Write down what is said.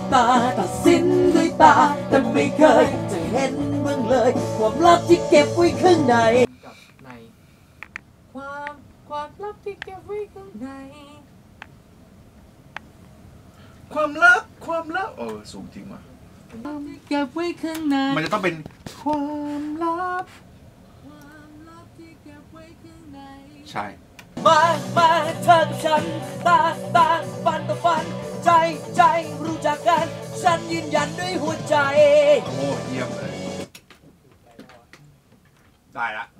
ตาตัดสินด้วยตาแต่ไม่เคยจะเห็นบ้างเลยความลับที่เก็บไว้ข้างในกับในความลับที่เก็บไว้ข้างในความลับสูงจริงว่ะเก็บไว้ข้างในมันจะต้องเป็นความลับที่เก็บไว้ข้างในใช่มาเธอกับฉันตาฟันต่อฟันใจรู้จักกันฉันยืนยันด้วยหัวใจโอ้เยี่ยมเลยได้ละ